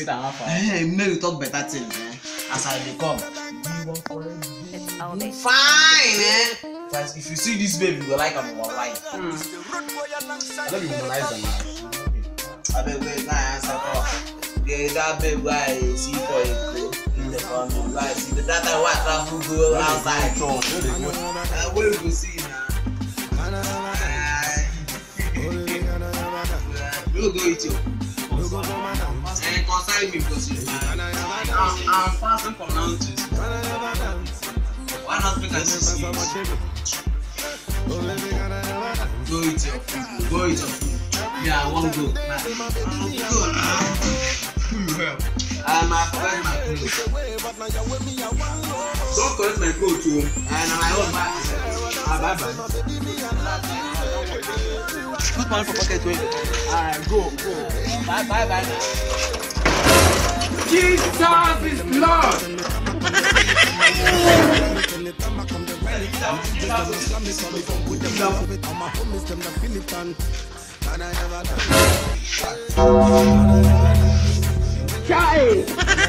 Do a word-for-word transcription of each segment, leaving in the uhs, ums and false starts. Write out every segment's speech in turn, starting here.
meet am for. Eh, make you talk better things, eh? As I dey come. It's all day. Fine, eh? If you see this baby, you go like am for life. Hmm. I don't be womanize them. I beg wait, nah, answer call. Yeah, that baby why see for it. In the family, why see the that time why travel go outside. Uh, where you go see now? You go eat you. And consign me because you I'm, I'm fasting from now to why not make I see you? Go eat your food. Go eat your food. Yeah, I won't go. Nah. Good. I'm a friend, my clothes. Don't collect my clothes too. And my own bag. Ah, bye bye. Put money for pocket way. Alright, go, go. Bye bye bye. Jesus is Lord. Child.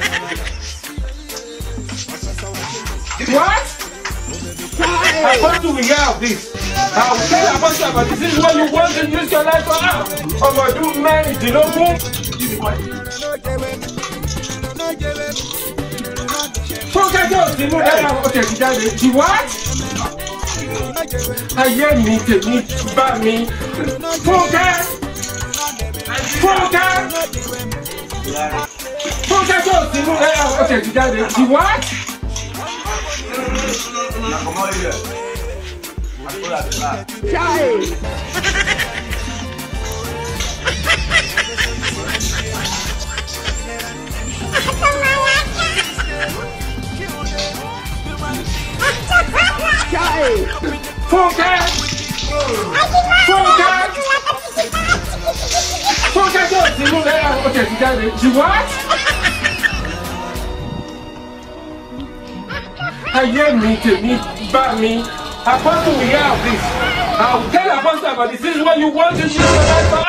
What? Child. Apostle, we hear of this. I will tell Apostle about this. This is what you want to use your life for now. I'm going to do man, you know who? Fọ́nkẹ́ tó ti mú ẹ̀rọ ọ̀tẹ̀ ti jáde. Ti what? Ayé mi tèmi bá mi. Fọ́nkẹ́! Fọ́nkẹ́! Fọ́nkẹ́ tó ti mú ẹ̀rọ ọ̀tẹ̀ ti jáde. Ti what? Child! Fọ́nkẹ́! Fọ́nkẹ́! Fọ́nkẹ́ tó ti mú ẹ̀rọ ọ̀tẹ̀ ti jáde. Ti what? Ayé mi tèmi bá mi. Apostle, we hear of this. I will tell Apostle about this. This is what you want to use your life for.